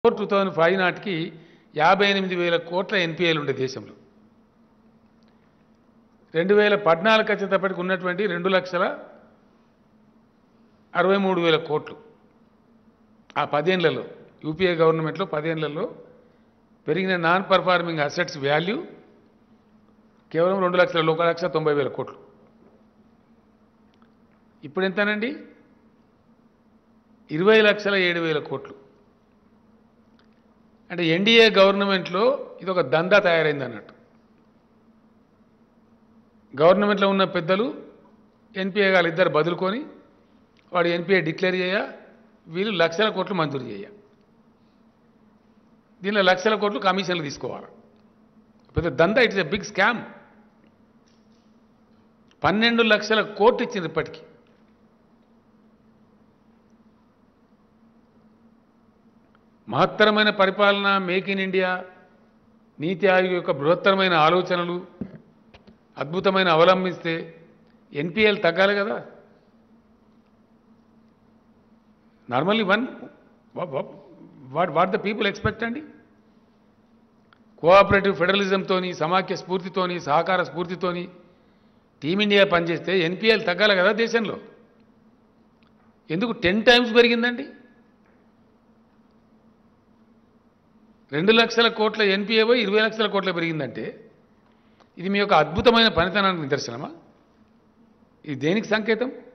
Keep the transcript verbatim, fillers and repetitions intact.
Two thousand five నాటికి యాభై ఎనిమిది వేల కోట్ల ఎన్పిఏలు ఉండే దేశంలో రెండు వేల పద్నాలుగు వచ్చేటప్పటికి ఉన్నటువంటి రెండు లక్షల అరవై మూడు వేల కోట్లు ఆ పదేళ్లలో యూపీఏ గవర్నమెంట్లో పదేళ్లలో పెరిగిన నాన్ పర్ఫార్మింగ్ అసెట్స్ వాల్యూ కేవలం రెండు లక్షల ఒక లక్ష తొంభై వేల కోట్లు. ఇప్పుడు ఎంతనండి? ఇరవై లక్షల ఏడు వేల కోట్లు. అంటే ఎన్డీఏ గవర్నమెంట్లో ఇది ఒక దందా తయారైంది అన్నట్టు. గవర్నమెంట్లో ఉన్న పెద్దలు ఎన్పిఏ గారు ఇద్దరు బదులుకొని వాడు ఎన్పిఏ డిక్లేర్ చేయ, వీళ్ళు లక్షల కోట్లు మంజూరు చేయ, దీనిలో లక్షల కోట్లు కమిషన్లు తీసుకోవాలి. పెద్ద దందా. It's a big scam. పన్నెండు లక్షల కోట్లు ఇచ్చింది ఇప్పటికీ. మహత్తరమైన పరిపాలన, మేక్ ఇన్ ఇండియా, నీతి ఆయోగ్ యొక్క బృహత్తరమైన ఆలోచనలు అద్భుతమైన అవలంబిస్తే ఎన్పిఎల్ తగ్గాలి కదా. Normally one what what the people expect అండి. కోఆపరేటివ్ ఫెడరలిజంతోని, సమాఖ్య స్ఫూర్తితోని, సహకార స్ఫూర్తితోని టీమిండియా పనిచేస్తే ఎన్పిఎల్ తగ్గాలి కదా దేశంలో. ఎందుకు టెన్ టైమ్స్ పెరిగిందండి? రెండు లక్షల కోట్ల ఎన్పిఏ పోయి ఇరవై లక్షల కోట్ల పెరిగిందంటే ఇది మీ యొక్క అద్భుతమైన పనితనానికి నిదర్శనమా? ఇది దేనికి సంకేతం?